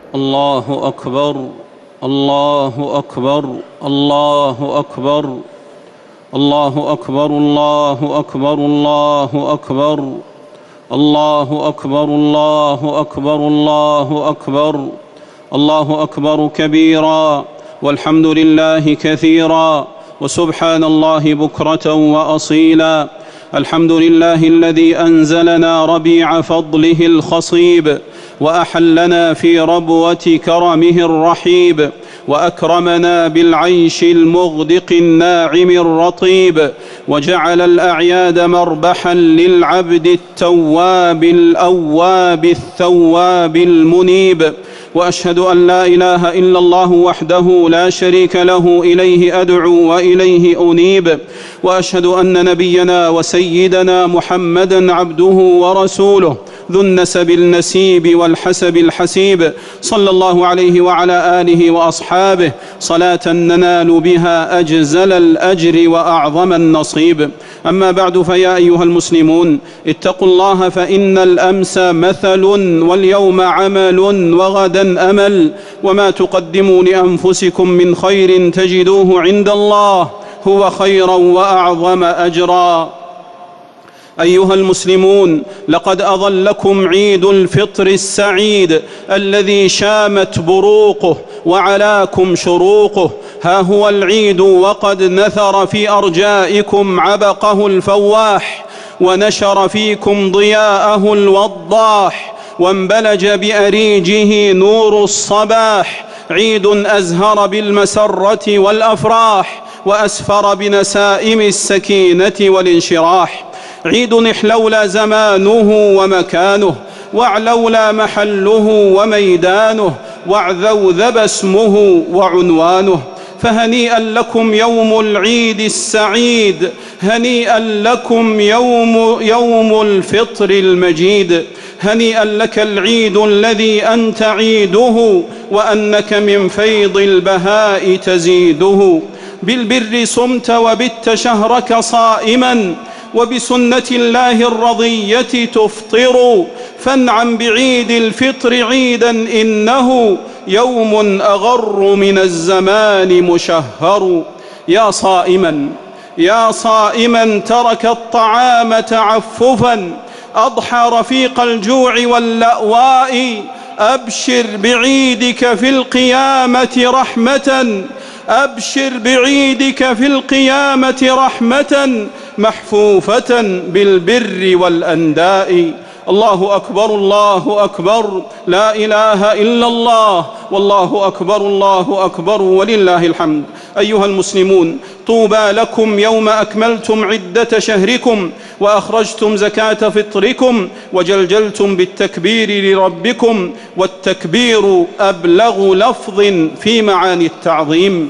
الله أكبر الله أكبر الله أكبر الله أكبر الله أكبر الله أكبر الله أكبر الله أكبر الله أكبر الله أكبر كبيرا والحمد لله كثيرا وسبحان الله بكرة وأصيلا. الحمد لله الذي أنزلنا ربيع فضله الخصيب وأحلنا في ربوة كرمه الرحيب وأكرمنا بالعيش المغدق الناعم الرطيب وجعل الأعياد مربحا للعبد التواب الأواب الثواب المنيب. وأشهد أن لا إله إلا الله وحده لا شريك له إليه أدعو وإليه أنيب. وأشهد أن نبينا وسيدنا محمدًا عبده ورسوله ذو النسب النسيب والحسب الحسيب صلى الله عليه وعلى آله وأصحابه صلاة ننال بها أجزل الأجر وأعظم النصيب. أما بعد، فيا أيها المسلمون اتقوا الله، فإن الأمس مثل واليوم عمل وغدا أمل، وما تقدموا لأنفسكم من خير تجدوه عند الله هو خيرا وأعظم أجرا. أيها المسلمون، لقد أظلكم عيد الفطر السعيد الذي شامت بروقه وعلاكم شروقه. ها هو العيد وقد نثر في أرجائكم عبقه الفواح، ونشر فيكم ضياءه الوضاح، وانبلج بأريجه نور الصباح. عيد أزهر بالمسرة والأفراح، وأسفر بنسائم السكينة والانشراح. عيد احلولا زمانه ومكانه، واعلولا محله وميدانه، واعذوذب اسمه وعنوانه. فهنيئا لكم يوم العيد السعيد، هنيئا لكم يوم الفطر المجيد. هنيئا لك العيد الذي أنت عيده، وأنك من فيض البهاء تزيده. بالبر صمت وبت شهرك صائما، وبسنة الله الرضية تفطر. فانعم بعيد الفطر عيدا، إنه يوم أغر من الزمان مشهر. يا صائما ترك الطعام تعففا، أضحى رفيق الجوع واللأواء. أبشر بعيدك في القيامة رحمة، أبشر بعيدك في القيامة رحمة محفوفة بالبر والأنداء. الله أكبر الله أكبر، لا إله إلا الله، والله أكبر الله أكبر ولله الحمد. أيها المسلمون، طوبى لكم يوم أكملتم عدة شهركم، وأخرجتم زكاة فطركم، وجلجلتم بالتكبير لربكم، والتكبير أبلغ لفظ في معاني التعظيم.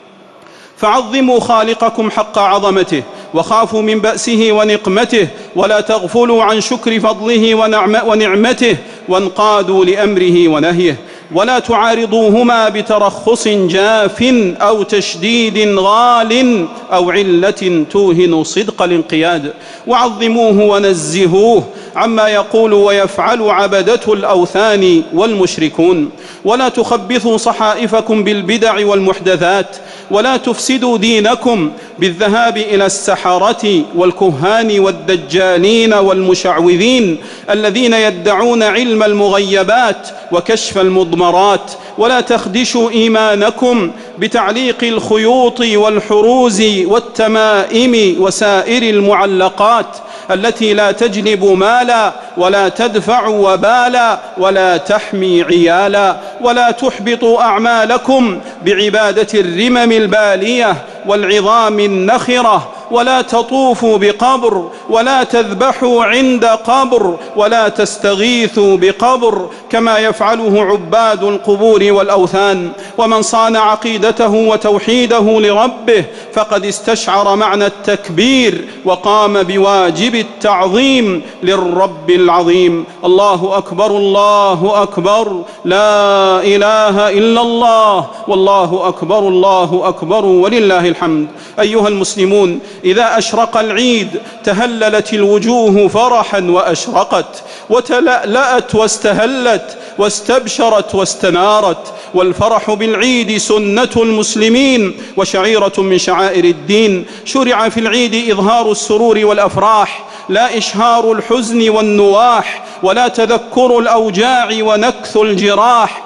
فعظموا خالقكم حق عظمته، وخافوا من بأسه ونقمته، ولا تغفلوا عن شكر فضله ونعمته، وانقادوا لأمره ونهيه. ولا تعارضوهما بترخص جاف أو تشديد غال أو علة توهن صدق الانقياد. وعظموه ونزهوه عما يقول ويفعل عبدته الأوثان والمشركون. ولا تخبثوا صحائفكم بالبدع والمحدثات، ولا تفسدوا دينكم بالذهاب إلى السحرة والكهان والدجالين والمشعوذين الذين يدعون علم المغيبات وكشف المضمرات. ولا تخدشوا إيمانكم بتعليق الخيوط والحروز والتمائم وسائر المعلقات التي لا تجلب مالا، ولا تدفع وبالا، ولا تحمي عيالا. ولا تحبطوا أعمالكم بعبادة الرمم البالية والعظام النخرة. ولا تطوفوا بقبر، ولا تذبحوا عند قبر، ولا تستغيثوا بقبر كما يفعله عباد القبور والأوثان. ومن صان عقيدته وتوحيده لربه فقد استشعر معنى التكبير، وقام بواجب التعظيم للرب العظيم. الله أكبر الله أكبر، لا إله إلا الله، والله أكبر الله أكبر ولله الحمد. أيها المسلمون، إذا أشرق العيد تهللت الوجوه فرحا وأشرقت، وتلألأت واستهلت، واستبشرت واستنارت. والفرح بالعيد سنة المسلمين وشعيرة من شعائر الدين. شرع في العيد إظهار السرور والأفراح، لا إشهار الحزن والنواح، ولا تذكر الأوجاع ونكث الجراح.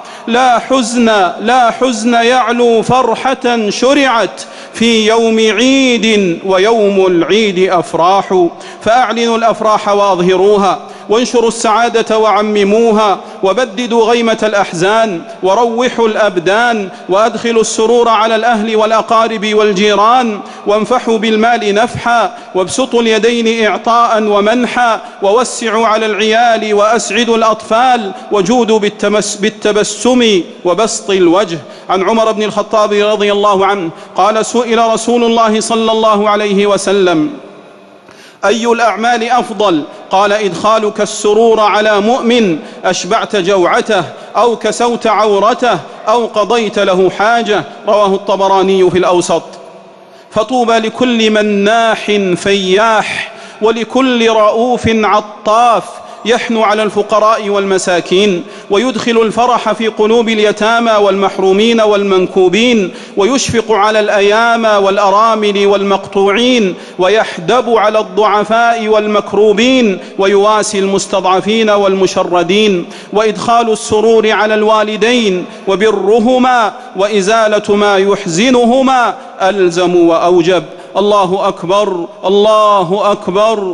لا حزن يعلو فرحة شرعت في يوم عيد، ويوم العيد أفراح. فأعلنوا الأفراح وأظهروها، وانشروا السعادة وعمموها، وبددوا غيمة الأحزان، وروحوا الأبدان، وأدخلوا السرور على الأهل والأقارب والجيران، وانفحوا بالمال نفحا، وابسطوا اليدين إعطاء ومنحا، ووسعوا على العيال وأسعدوا الأطفال، وجودوا بالتبسم وبسط الوجه. عن عمر بن الخطاب رضي الله عنه قال: سئل رسول الله صلى الله عليه وسلم: أي الأعمال أفضل؟ قال: إدخالك السرور على مؤمن أشبعت جوعته، أو كسوت عورته، أو قضيت له حاجة. رواه الطبراني في الأوسط. فطوبى لكل مناح فياح، ولكل رؤوف عطاف، يحنو على الفقراء والمساكين، ويدخل الفرح في قلوب اليتامى والمحرومين والمنكوبين، ويشفق على الأيامى والأرامل والمقطوعين، ويحدب على الضعفاء والمكروبين، ويواسي المستضعفين والمشردين. وإدخال السرور على الوالدين وبرهما وإزالة ما يحزنهما ألزم وأوجب. الله أكبر، الله أكبر،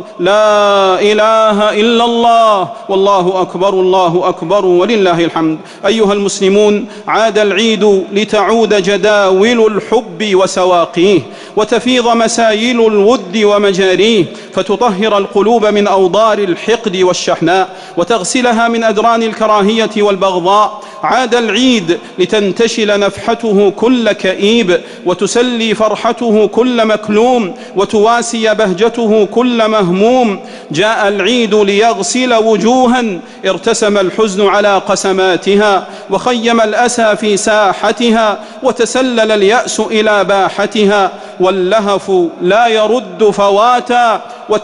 لا إله إلا الله، والله أكبر، الله أكبر، ولله الحمد. أيها المسلمون، عاد العيد لتعود جداول الحب وسواقيه، وتفيض مسايل الود ومجاريه، فتطهر القلوب من أوضار الحقد والشحناء، وتغسلها من أدران الكراهية والبغضاء. عاد العيد لتنتشل نفحته كل كئيب، وتسلي فرحته كل مكلوم، وتواسي بهجته كل مهموم. جاء العيد ليغسل وجوها ارتسم الحزن على قسماتها، وخيم الأسى في ساحتها، وتسلل اليأس إلى باحتها. واللهف لا يرد فواتا،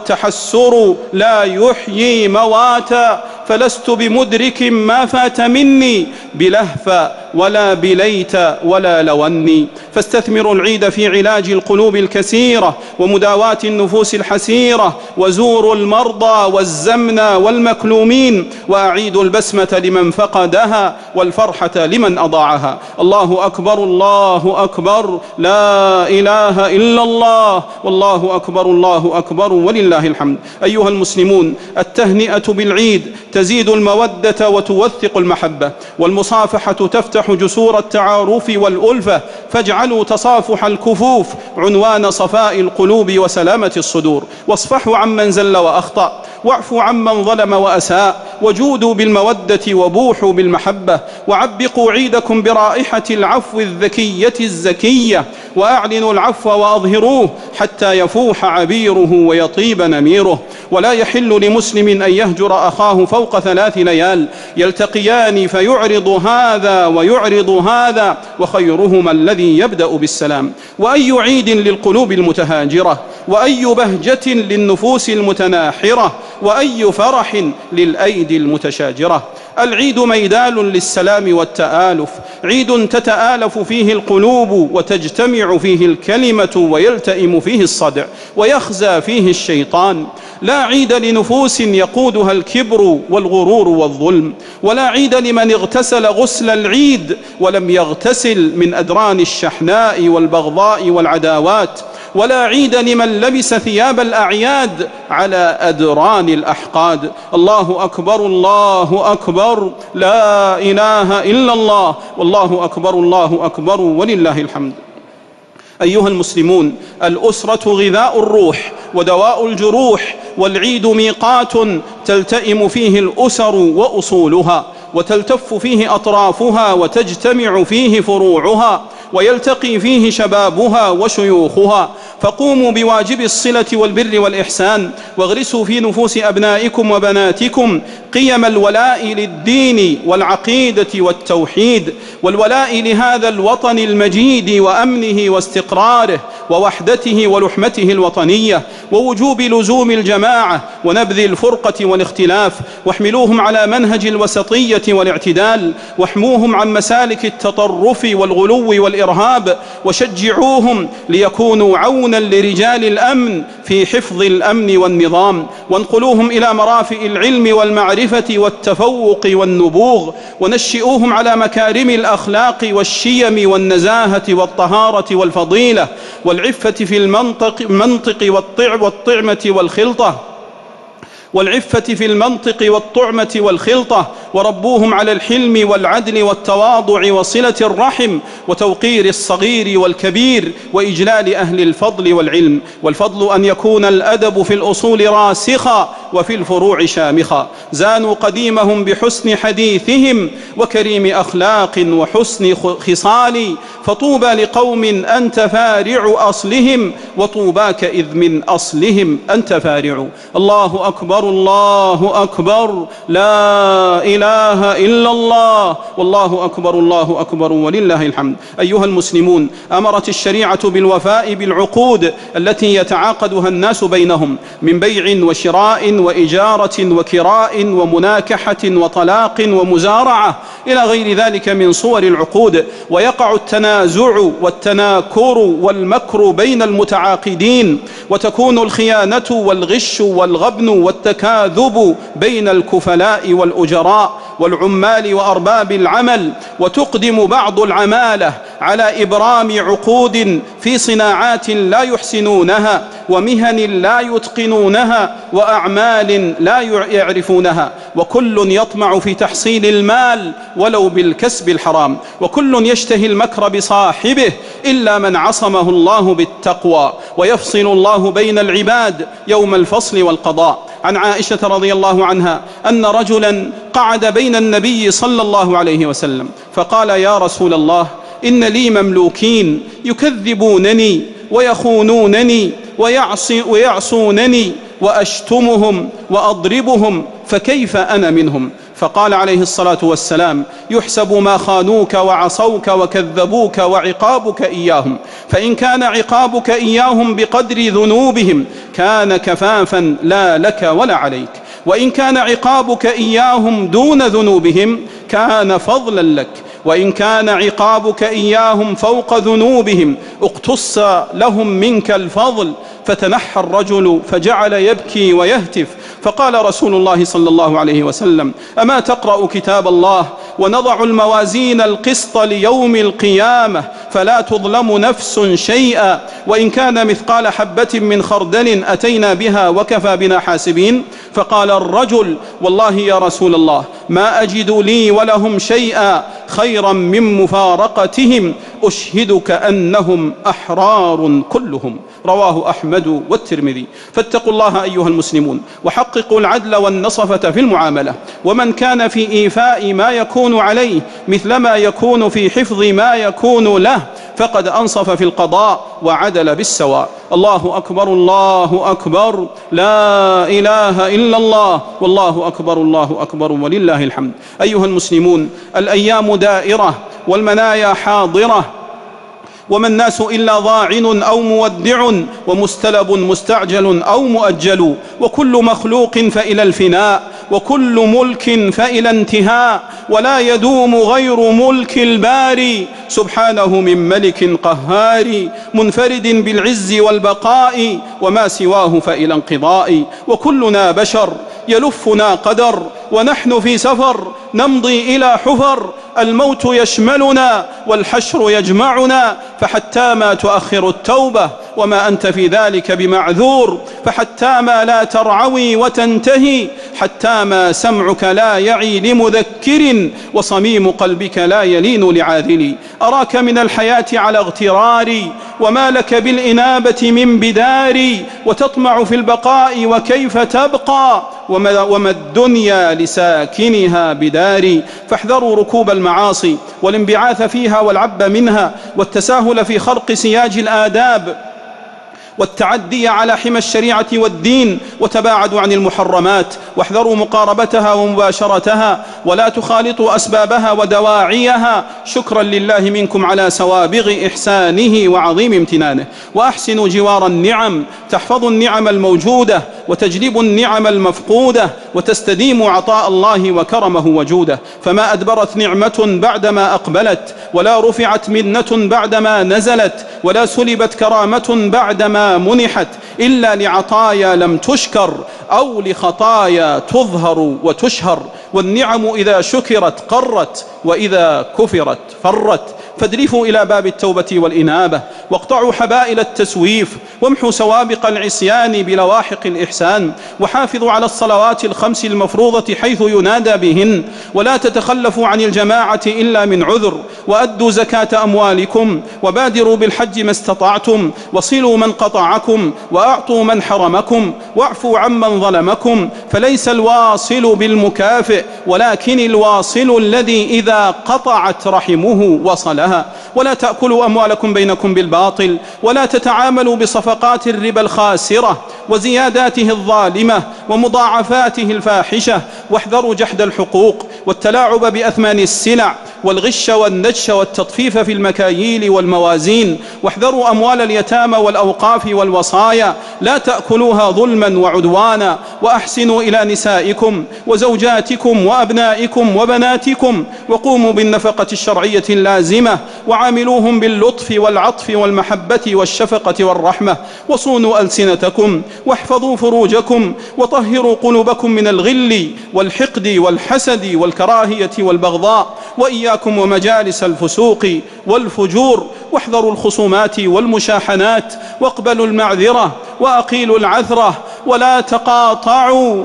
والتحسر لا يحيي مواتا. فلست بمدرك ما فات مني بلهف ولا بليت ولا لوني. فاستثمروا العيد في علاج القلوب الكسيرة ومداواة النفوس الحسيرة، وزوروا المرضى والزمن والمكلومين، وأعيدوا البسمة لمن فقدها والفرحة لمن أضاعها. الله أكبر، الله أكبر، لا إله إلا الله، والله أكبر، الله أكبر، ولله الحمد. أيها المسلمون، التهنئة بالعيد تزيد المودة وتوثق المحبة، والمصافحة تفتح جسور التعارف والألفة. فاجعلوا تصافح الكفوف عنوان صفاء القلوب وسلامة الصدور. واصفحوا عمن زل وأخطأ، واعفوا عمن ظلم وأساء، وجودوا بالمودة وبوحوا بالمحبة. وعبقوا عيدكم برائحة العفو الذكية الزكية، وأعلنوا العفو وأظهروه حتى يفوح عبيره ويطيب نميره. ولا يحل لمسلم أن يهجر أخاه فوق 3 ليال، يلتقيان فيعرض هذا ويعرض هذا، وخيرهما الذي يبدأ بالسلام. وأي عيد للقلوب المتهاجرة، وأي بهجة للنفوس المتناحرة، وأي فرح للأيدي المتشاجرة. العيد ميدان للسلام والتآلف، عيد تتآلف فيه القلوب، وتجتمع فيه الكلمة، ويلتئم فيه الصدع، ويخزى فيه الشيطان. لا عيد لنفوس يقودها الكبر والغرور والظلم، ولا عيد لمن اغتسل غسل العيد ولم يغتسل من أدران الشحناء والبغضاء والعداوات، ولا عيد لمن لبس ثياب الأعياد على أدران الأحقاد. الله أكبر، الله أكبر، لا إله إلا الله، والله أكبر، الله أكبر، ولله الحمد. أيها المسلمون، الأسرة غذاء الروح ودواء الجروح، والعيد ميقات تلتئم فيه الأسر وأصولها، وتلتف فيه أطرافها، وتجتمع فيه فروعها، ويلتقي فيه شبابها وشيوخها. فقوموا بواجب الصلة والبر والإحسان، واغرسوا في نفوس أبنائكم وبناتكم قيم الولاء للدين والعقيدة والتوحيد، والولاء لهذا الوطن المجيد وأمنه واستقراره، ووحدته ولحمته الوطنية ووجوب لزوم الجماعة ونبذ الفرقة والاختلاف، واحملوهم على منهج الوسطية والاعتدال، واحموهم عن مسالك التطرف والغلو والإرهاب، وشجعوهم ليكونوا عونا لرجال الأمن في حفظ الأمن والنظام، وانقلوهم إلى مرافئ العلم والمعرفة والتفوق والنبوغ، ونشئوهم على مكارم الأخلاق والشيم والنزاهة والطهارة والفضيلة والعفة في المنطق والطعمة والخلطة، وربوهم على الحلم والعدل والتواضع وصلة الرحم وتوقير الصغير والكبير وإجلال أهل الفضل والعلم. والفضل أن يكون الأدب في الأصول راسخا وفي الفروع شامخا. زانوا قديمهم بحسن حديثهم وكريم أخلاق وحسن خصال، فطوبى لقوم أنت فارع أصلهم، وطوباك إذ من أصلهم أنت فارع. الله أكبر الله أكبر، لا إله إلا الله، والله أكبر الله أكبر ولله الحمد. أيها المسلمون، أمرت الشريعة بالوفاء بالعقود التي يتعاقدها الناس بينهم من بيع وشراء وإجارة وكراء ومناكحة وطلاق ومزارعة إلى غير ذلك من صور العقود، ويقع التنازع والتناكر والمكر بين المتعاقدين، وتكون الخيانة والغش والغبن والتكاذب بين الكفلاء والأجراء والعمال وأرباب العمل، وتقدم بعض العمالة على إبرام عقود في صناعات لا يحسنونها ومهن لا يتقنونها وأعمال لا يعرفونها، وكل يطمع في تحصيل المال ولو بالكسب الحرام، وكل يشتهي المكر بصاحبه إلا من عصمه الله بالتقوى، ويفصل الله بين العباد يوم الفصل والقضاء. عن عائشة رضي الله عنها أن رجلا قعد بين النبي صلى الله عليه وسلم فقال: يا رسول الله، إن لي مملوكين يكذبونني ويخونونني ويعصونني وأشتمهم وأضربهم، فكيف أنا منهم؟ فقال عليه الصلاة والسلام: يحسب ما خانوك وعصوك وكذبوك وعقابك إياهم، فإن كان عقابك إياهم بقدر ذنوبهم كان كفافا لا لك ولا عليك، وإن كان عقابك إياهم دون ذنوبهم كان فضلا لك، وإن كان عقابك إياهم فوق ذنوبهم اقتص لهم منك الفضل. فتنحى الرجل فجعل يبكي ويهتف، فقال رسول الله صلى الله عليه وسلم: أما تقرأ كتاب الله؟ ونضع الموازين القسط ليوم القيامة فلا تظلم نفس شيئا، وإن كان مثقال حبة من خردل أتينا بها وكفى بنا حاسبين. فقال الرجل: والله يا رسول الله ما أجد لي ولهم شيئا خيرا من مفارقتهم، أشهدك أنهم أحرار كلهم. رواه أحمد والترمذي. فاتقوا الله أيها المسلمون، وحققوا العدل والنصفة في المعاملة، ومن كان في إيفاء ما يكون عليه مثلما يكون في حفظ ما يكون له فقد أنصف في القضاء وعدل بالسواء. الله أكبر الله أكبر، لا إله إلا الله، والله أكبر الله أكبر ولله الحمد. أيها المسلمون، الأيام دائرة والمنايا حاضرة، وما الناس إلا ضاعن أو مودع، ومستلب مستعجل أو مؤجل، وكل مخلوق فإلى الفناء، وكل ملك فإلى انتهاء، ولا يدوم غير ملك الباري سبحانه من ملك قهار، منفرد بالعز والبقاء، وما سواه فإلى انقضاء. وكلنا بشر يلفنا قدر، ونحن في سفر نمضي إلى حفر، الموت يشملنا والحشر يجمعنا، فحتى ما تؤخر التوبة وما أنت في ذلك بمعذور، فحتى ما لا ترعوي وتنتهي، حتى ما سمعك لا يعي لمذكر، وصميم قلبك لا يلين لعاذل. أراك من الحياة على اغتراري، وما لك بالإنابة من بداري، وتطمع في البقاء وكيف تبقى، وما الدنيا لساكنها بداري. فاحذروا ركوب المعاصي والانبعاث فيها والعب منها، والتساهل في خرق سياج الآداب، والتعدي على حمى الشريعة والدين، وتباعدوا عن المحرمات، واحذروا مقاربتها ومباشرتها، ولا تخالطوا أسبابها ودواعيها، شكرا لله منكم على سوابغ إحسانه وعظيم امتنانه. وأحسنوا جوار النعم، تحفظوا النعم الموجودة وتجلبوا النعم المفقودة، وتستديموا عطاء الله وكرمه وجوده. فما أدبرت نعمة بعدما أقبلت، ولا رفعت منة بعدما نزلت، ولا سلبت كرامة بعدما منحت، إلا لعطايا لم تشكر أو لخطايا تظهر وتشهر. والنعم إذا شكرت قرت، وإذا كفرت فرت. فادرفوا إلى باب التوبة والإنابة، واقطعوا حبائل التسويف، وامحوا سوابق العصيان بلواحق الإحسان، وحافظوا على الصلوات الخمس المفروضة حيث ينادى بهن، ولا تتخلفوا عن الجماعة إلا من عذر، وأدوا زكاة أموالكم، وبادروا بالحج ما استطعتم، وصلوا من قطعكم، وأعطوا من حرمكم، واعفوا عمن ظلمكم. فليس الواصل بالمكافئ، ولكن الواصل الذي إذا قطعت رحمه وصلها. ولا تأكلوا أموالكم بينكم بالباطل، ولا تتعاملوا بصفقات الربا الخاسرة وزياداته الظالمة ومضاعفاته الفاحشة. واحذروا جحد الحقوق والتلاعب بأثمان السلع والغش والنجش والتطفيف في المكاييل والموازين. واحذروا أموال اليتامى والأوقاف والوصايا، لا تأكلوها ظلما وعدوانا. وأحسنوا إلى نسائكم وزوجاتكم وأبنائكم وبناتكم، وقوموا بالنفقة الشرعية اللازمة، وعاملوهم باللطف والعطف والمحبة والشفقة والرحمة. وصونوا ألسنتكم، واحفظوا فروجكم، وطهروا قلوبكم من الغل والحقد والحسد والكراهية والبغضاء. وإياكم ومجالس الفسوق والفجور، واحذروا الخصومات والمشاحنات، واقبلوا المعذرة وأقيلوا العثرة. ولا تقاطعوا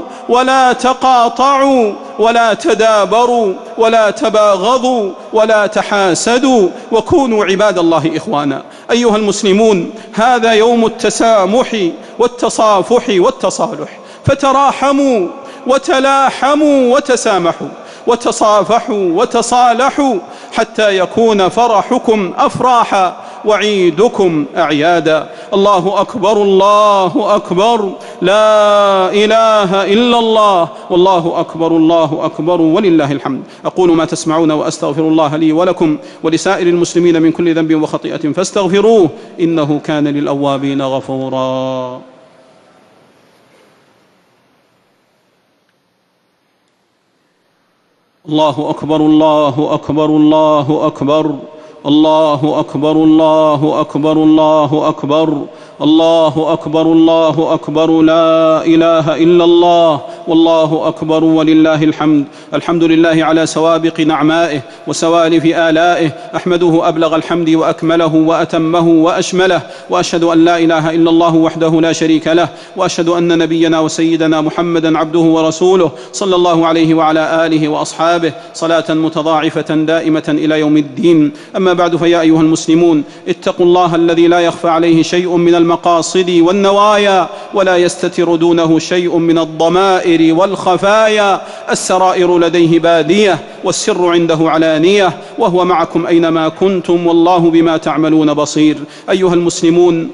ولا تدابروا ولا تباغضوا ولا تحاسدوا، وكونوا عباد الله إخوانا. أيها المسلمون، هذا يوم التسامح والتصافح والتصالح، فتراحموا وتلاحموا وتسامحوا وتصافحوا وتصالحوا، حتى يكون فرحكم أفراحا وعيدكم أعيادا. الله أكبر الله أكبر، لا إله إلا الله، والله أكبر الله أكبر، ولله الحمد. أقول ما تسمعون وأستغفر الله لي ولكم ولسائر المسلمين من كل ذنب وخطيئة فاستغفروه، إنه كان للأوابين غفورا. الله أكبر الله أكبر الله أكبر، الله أكبر الله أكبر الله أكبر، الله أكبر الله أكبر، لا إله إلا الله، والله أكبر ولله الحمد. الحمد لله على سوابق نعمائه وسوالف آلائه، أحمده أبلغ الحمد وأكمله وأتمه وأشمله، وأشهد أن لا إله إلا الله وحده لا شريك له، وأشهد أن نبينا وسيدنا محمدا عبده ورسوله، صلى الله عليه وعلى آله وأصحابه صلاة متضاعفة دائمة إلى يوم الدين. أما بعد، فيا أيها المسلمون، اتقوا الله الذي لا يخفى عليه شيء من المقاصد والنوايا، ولا يستتر دونه شيء من الضمائر والخفايا. السرائر لديه بادية، والسر عنده علانية، وهو معكم أينما كنتم، والله بما تعملون بصير. أيها المسلمون،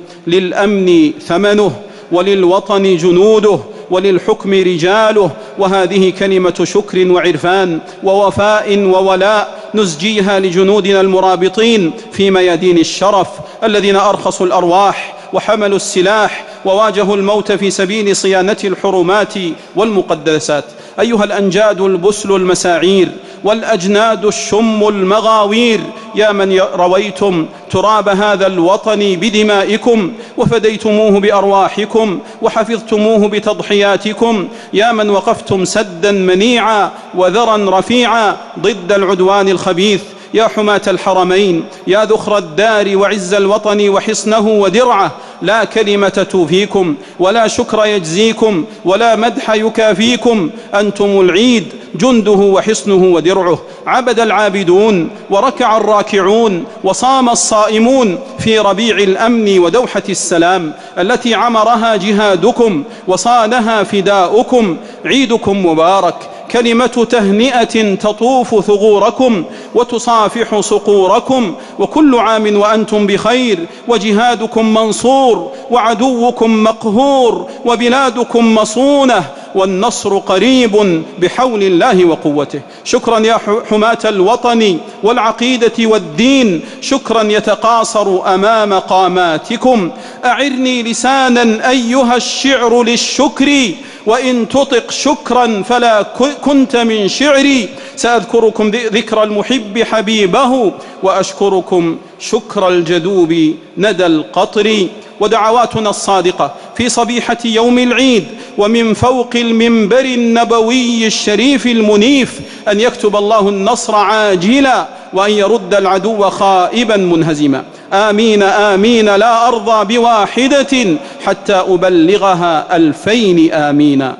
للأمن ثمنه، وللوطن جنوده، وللحكم رجاله، وهذه كلمة شكر وعرفان ووفاء وولاء نزجيها لجنودنا المرابطين في ميادين الشرف، الذين أرخصوا الأرواح وحملوا السلاح وواجهوا الموت في سبيل صيانة الحرمات والمقدسات. أيها الأنجاد البسل المساعير، والأجناد الشم المغاوير، يا من رويتم تراب هذا الوطن بدمائكم، وفديتموه بأرواحكم، وحفظتموه بتضحياتكم، يا من وقفتم سدا منيعا وذرا رفيعا ضد العدوان الخبيث، يا حماة الحرمين، يا ذخر الدار وعز الوطن وحصنه ودرعه، لا كلمة توفيكم، ولا شكر يجزيكم، ولا مدح يكافيكم. أنتم العيد، جنده وحصنه ودرعه. عبد العابدون وركع الراكعون وصام الصائمون في ربيع الأمن ودوحة السلام التي عمرها جهادكم وصانها فداؤكم. عيدكم مبارك، كلمة تهنئة تطوف ثغوركم وتصافح صقوركم، وكل عام وأنتم بخير، وجهادكم منصور، وعدوكم مقهور، وبلادكم مصونة، والنصر قريب بحول الله وقوته. شكرا يا حماة الوطن والعقيدة والدين، شكرا يتقاصر أمام قاماتكم. أعرني لسانا أيها الشعر للشكر، وإن تطق شكرا فلا كنت من شعري. سأذكركم ذكر المحب حبيبه، وأشكركم شكر الجذوب ندى القطر. ودعواتنا الصادقة في صبيحة يوم العيد ومن فوق المنبر النبوي الشريف المنيف أن يكتب الله النصر عاجلا، وأن يرد العدو خائبا منهزما. آمين آمين، لا أرضى بواحدة حتى أبلغها 2000 آمين.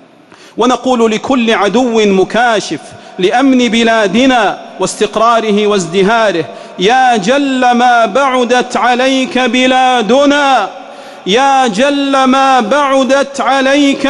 ونقول لكل عدو مكاشف لأمن بلادنا واستقراره وازدهاره: يا جل ما بعدت عليك بلادنا، يا جل ما بعدت عليك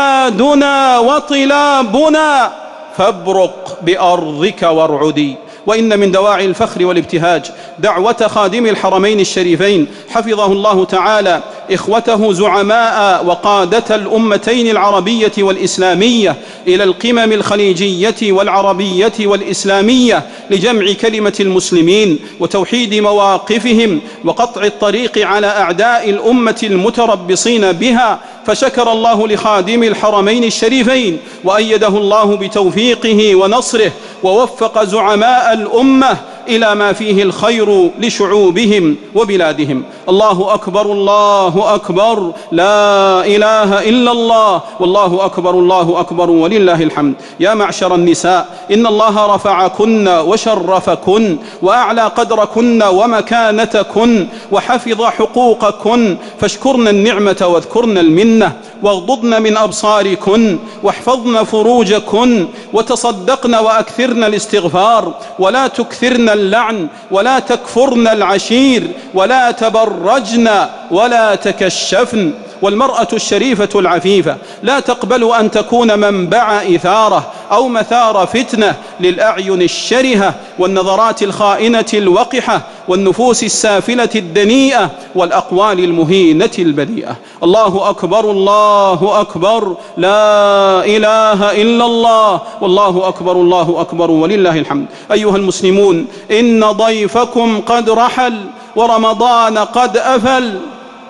بلادنا وطلابنا، فابرق بأرضك وارعدي. وإن من دواعي الفخر والابتهاج دعوة خادم الحرمين الشريفين حفظه الله تعالى إخوته زعماء وقادة الأمتين العربية والإسلامية إلى القمم الخليجية والعربية والإسلامية لجمع كلمة المسلمين وتوحيد مواقفهم وقطع الطريق على أعداء الأمة المتربصين بها. فشكر الله لخادم الحرمين الشريفين وأيده الله بتوفيقه ونصره، ووفق زعماء الأمة إلى ما فيه الخير لشعوبهم وبلادهم. الله أكبر الله أكبر، لا إله إلا الله، والله أكبر الله أكبر ولله الحمد. يا معشر النساء، إن الله رفعكن وشرفكن وأعلى قدركن ومكانتكن وحفظ حقوقكن، فاشكرن النعمة واذكرن المنة، واغضضن من أبصاركن واحفظن فروجكن، وتصدقن وأكثرن الاستغفار، ولا تكثرن اللعن، ولا تكفرن العشير، ولا تبرجن ولا تكشفن. والمرأة الشريفة العفيفة لا تقبل أن تكون منبع إثارة أو مثار فتنة للأعين الشرهة والنظرات الخائنة الوقحة والنفوس السافلة الدنيئة والأقوال المهينة البذيئة. الله أكبر الله أكبر، لا إله إلا الله، والله أكبر الله أكبر ولله الحمد. أيها المسلمون، إن ضيفكم قد رحل، ورمضان قد أفل،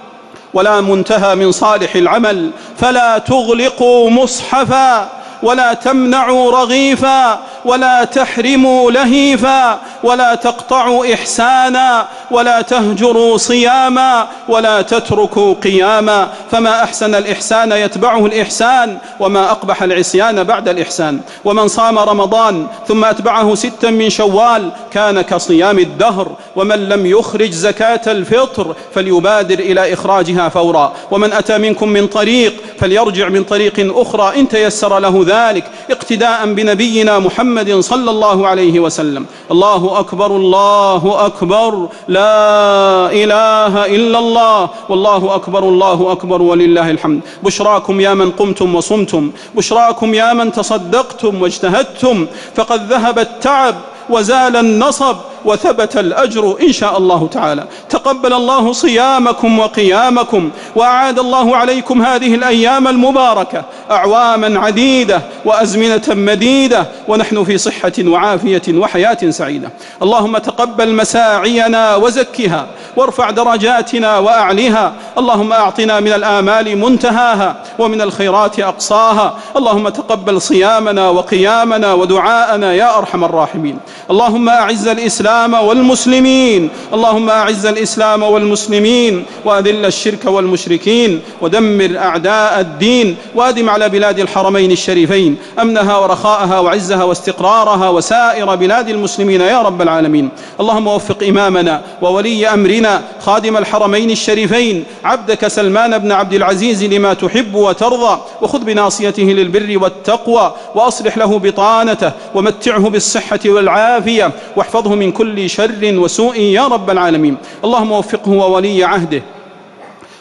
ولا منتهى من صالح العمل، فلا تغلقوا مصحفا، ولا تمنعوا رغيفا، ولا تحرموا لهيفا، ولا تقطعوا إحسانا، ولا تهجروا صياما، ولا تتركوا قياما. فما أحسن الإحسان يتبعه الإحسان، وما أقبح العصيان بعد الإحسان. ومن صام رمضان ثم أتبعه 6 من شوال كان كصيام الدهر. ومن لم يخرج زكاة الفطر فليبادر إلى إخراجها فورا. ومن أتى منكم من طريق فليرجع من طريق أخرى إن تيسر له ذلك، اقتداء بنبينا محمد صلى الله عليه وسلم. الله أكبر الله أكبر، لا إله إلا الله، والله أكبر الله أكبر ولله الحمد. بشراكم يا من قمتم وصمتم، بشراكم يا من تصدقتم واجتهدتم، فقد ذهب التعب وزال النصب وثبت الأجر إن شاء الله تعالى. تقبل الله صيامكم وقيامكم، وأعاد الله عليكم هذه الأيام المباركة أعواما عديدة وأزمنة مديدة، ونحن في صحة وعافية وحياة سعيدة. اللهم تقبل مساعينا وزكها، وارفع درجاتنا وأعلها. اللهم أعطنا من الآمال منتهاها، ومن الخيرات أقصاها. اللهم تقبل صيامنا وقيامنا ودعاءنا يا أرحم الراحمين. اللهم أعز الإسلام والمسلمين، اللهم أعز الإسلام والمسلمين، وأذل الشرك والمشركين، ودمر أعداء الدين، وأدم على بلاد الحرمين الشريفين أمنها ورخاءها وعزها واستقرارها وسائر بلاد المسلمين يا رب العالمين. اللهم وفق إمامنا وولي أمرنا خادم الحرمين الشريفين عبدك سلمان بن عبد العزيز لما تحب وترضى، وخذ بناصيته للبر والتقوى، وأصلح له بطانته، ومتعه بالصحة والعافية، واحفظه من كل شر وسوء يا رب العالمين. اللهم وفقه وولي عهده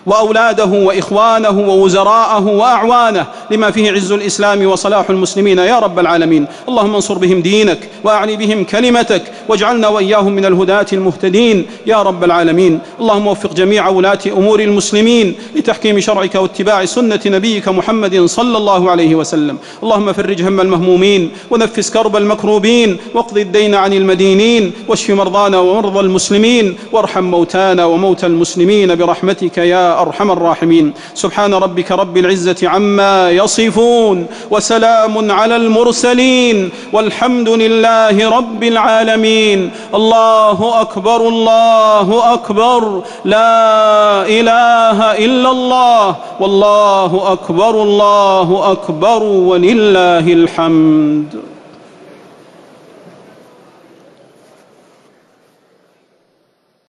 وأولاده وإخوانه ووزراءه وأعوانه لما فيه عز الإسلام وصلاح المسلمين يا رب العالمين. اللهم انصر بهم دينك وأعني بهم كلمتك واجعلنا وإياهم من الهداة المهتدين يا رب العالمين. اللهم وفق جميع ولاة أمور المسلمين لتحكيم شرعك واتباع سنة نبيك محمد صلى الله عليه وسلم. اللهم فرج هم المهمومين ونفس كرب المكروبين واقض الدين عن المدينين واشف مرضانا ومرضى المسلمين وارحم موتانا وموتى المسلمين برحمتك يا أرحم الراحمين. سبحان ربك رب العزة عما يصفون وسلام على المرسلين والحمد لله رب العالمين. الله أكبر الله أكبر لا إله إلا الله والله أكبر الله أكبر ولله الحمد.